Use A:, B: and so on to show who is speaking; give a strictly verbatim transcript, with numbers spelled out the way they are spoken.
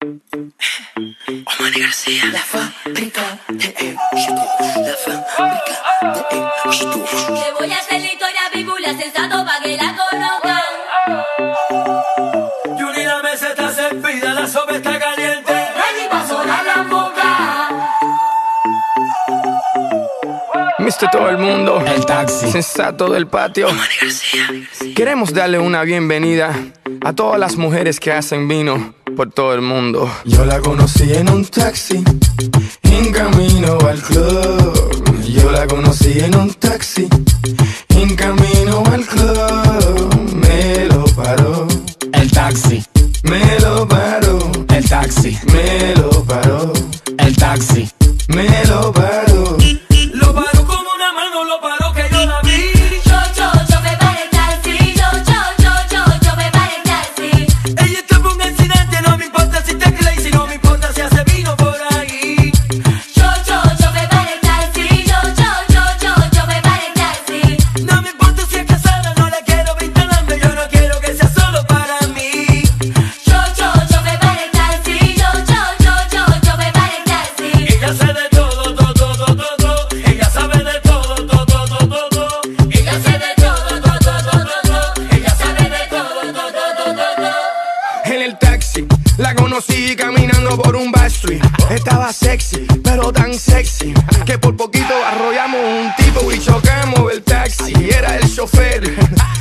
A: Omani García.
B: La fábrica de éxito. La fábrica de éxito.
C: Le voy a hacer la historia bíblia sensato pa' que la conozcan.
A: Yuri, la mesa está servida, la sopa está caliente.
C: Ready pa' sonar la boca.
D: mister Todo el mundo,
E: El taxi.
D: sensato del patio.
A: Omani García.
D: Queremos darle una bienvenida a todas las mujeres que hacen vino por todo el mundo. Yo la conocí en un taxi, en camino al club. Yo la conocí en un taxi, en camino al club. Me lo paró,
E: El taxi.
D: me lo paró,
E: El taxi.
D: me lo paró,
E: El taxi.
D: me lo paró.
A: Lo paró con una mano, lo paró que yo la vi.
C: Yo, yo, yo me paré el taxi. Yo, yo, yo, yo, yo me paré el taxi.
A: Ella tuvo un accidente, no me importa si te crazy, no me importa si hace vino por ahí.
C: Yo, yo, yo me paré el taxi. Yo, yo, yo, yo, yo me paré el taxi.
A: No me importa si es casada, no la quiero vinculando, yo no quiero que sea solo para mí.
C: Yo, yo, yo me paré el taxi. Yo, yo, yo, yo, yo me paré el taxi.
A: Ella sabe de todo, todo, todo, todo. Ella sabe de todo, todo, todo, todo.
C: Ella sabe de todo, todo, todo, todo. Ella sabe de todo, todo, todo, todo.
D: En el taxi la conocí caminando por un backstreet. Estaba sexy, pero tan sexy que por poquito arrollamos un tipo y chocamos el taxi. Era el chofer